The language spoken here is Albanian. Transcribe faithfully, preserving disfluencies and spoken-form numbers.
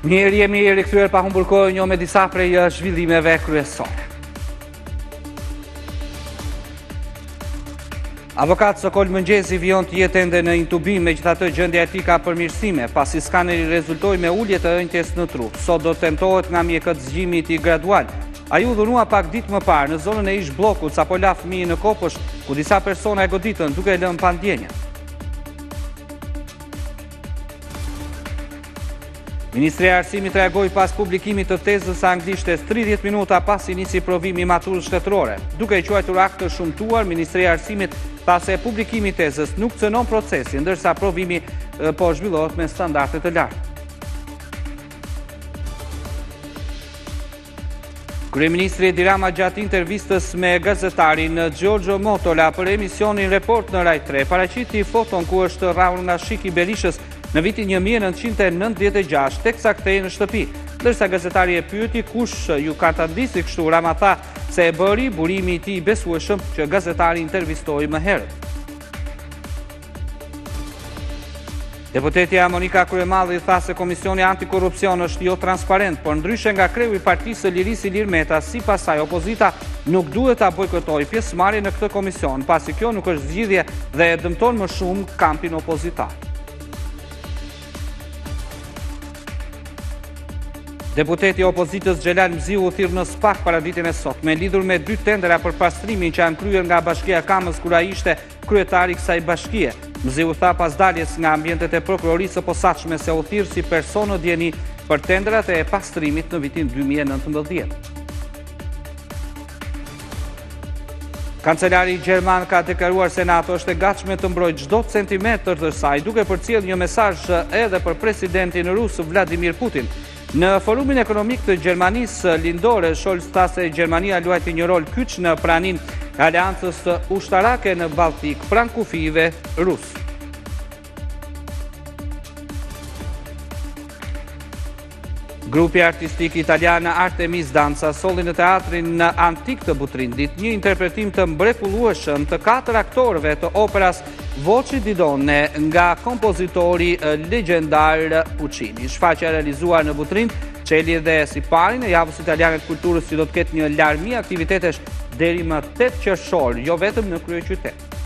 Mirë, jemi rikthyer pa humbur kohë një me disa prej zhvillimeve kryesore. Avokat Sokol Mëngjezi vijon të jetë ende në intubim, megjithatë gjendja e tij ka përmirësime, pasi skaneri rezultoi me ulje të ënjtjes në trup. Sot do tentohet nga mjekët zgjimi i tij gradual. Ai u dhunua pak ditë më parë në zonën e ish bllokut sapo la fëmijën në kopësht, ku disa persona e goditën duke lënë pa ndjenjë. Ministri i Arsimit reagoi pas publikimit të tezës anglishtes tridhjetë minuta pas i nisi provimi maturës shtetërore. Duke i quajtur akt të shumtuar, Ministri i Arsimit tha se publikimi i tezës nuk cënon procesin, ndërsa provimi e, po zhvillohet me standarde të larta. Kryeministri Edi Rama gjatë intervistës me gazetarin Giorgio Motola për emisionin Report në Rai tre paraqiti foton ku është rrahur nga shiki Berishës në vitin një mijë e nëntëqind e nëntëdhjetë e gjashtë, teksa kthehej në shtëpi. Ndërsa gazetari e pyeti kush ju ka ta ndisi kështu, Rama tha se e bëri burimi i tij i besueshëm që gazetari intervistoi më herët. Deputetja Monika Kryemalli tha se Komisioni Antikorrupsion është jo transparent, por ndryshe nga kreu i Partisë së Lirisë Ilir Meta, sipas saj opozita nuk duhet ta bojkotojë pjesëmarrjen në këtë komision, pasi kjo nuk është zgjidhje dhe e dëmton më shumë kampin opozitar. Deputeti i opozitës Xhelal Mziu u thirr në Spak paraditën e sotme lidhur me dy tendera për pastrimin që janë kryer nga Bashkia Kamës kur ai ishte kryetari i kësaj bashkie. Mziu tha pas daljes nga ambientet e prokurorisë së posaçme se u thirr si person në dieni për tenderat e pastrimit në vitin dy mijë e nëntëmbëdhjetë. Kancelari gjerman ka deklaruar se NATO është e gatshme të mbrojë çdo centimetër të saj, duke përcjellë një mesazh edhe për presidentin rus Vladimir Putin. Në forumin ekonomik të Gjermanisë lindore, Scholz tha se Gjermania luajti një rol kyç në praninë e aleancës ushtarake në Balltik pranë kufive rus. Grupi artistik italian Artemis Danza solli në teatrin antik të Butrindit një interpretim të mrekullueshëm të katër aktorëve të operas Voci di donne nga kompozitori legjendar Puccini. Shfaqja realizuar në Butrind çeli edhe si pari në javës italiane të kulturës, që do të ketë një larmi aktivitetesh deri më tetë qershor, jo vetëm në kryeqytet.